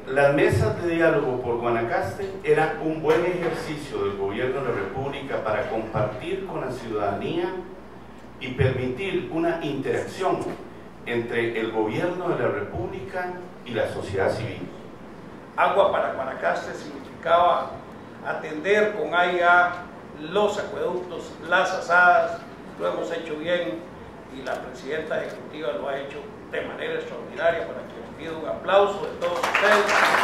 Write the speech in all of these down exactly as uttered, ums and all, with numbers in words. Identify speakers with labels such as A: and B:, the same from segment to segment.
A: Las mesas de diálogo por Guanacaste eran un buen ejercicio del gobierno de la República para compartir con la ciudadanía y permitir una interacción entre el gobierno de la República y la sociedad civil.
B: Agua para Guanacaste significaba atender con A I A los acueductos, las asadas. Lo hemos hecho bien y la presidenta ejecutiva lo ha hecho de manera extraordinaria, para que les pido un aplauso de todos ustedes.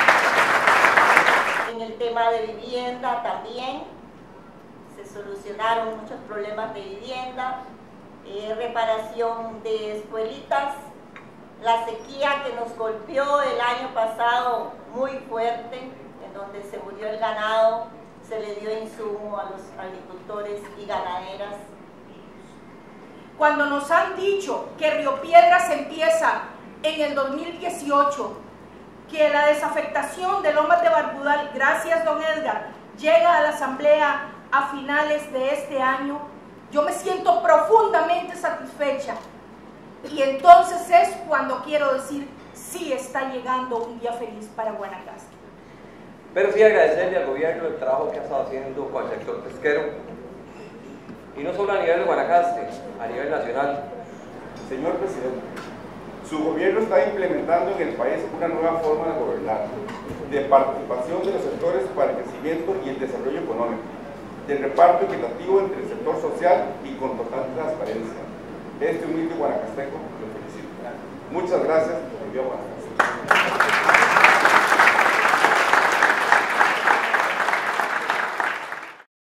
C: En el tema de vivienda también se solucionaron muchos problemas de vivienda, eh, reparación de escuelitas, la sequía que nos golpeó el año pasado muy fuerte, en donde se murió el ganado, se le dio insumo a los agricultores y ganaderas.
D: Cuando nos han dicho que Río Piedras empieza en el dos mil dieciocho, que la desafectación de Lomas de Barbudal, gracias don Edgar, llega a la asamblea a finales de este año, yo me siento profundamente satisfecha. Y entonces es cuando quiero decir, sí está llegando un día feliz para Guanacaste.
E: Pero sí agradecerle al gobierno el trabajo que ha estado haciendo con el sector pesquero, y no solo a nivel de Guanacaste, a nivel nacional.
F: Señor presidente, su gobierno está implementando en el país una nueva forma de gobernar, de participación de los sectores para el crecimiento y el desarrollo económico, de reparto equitativo entre el sector social y con total transparencia. Este humilde guanacasteco lo felicito. Muchas gracias. Viva Guanacaste.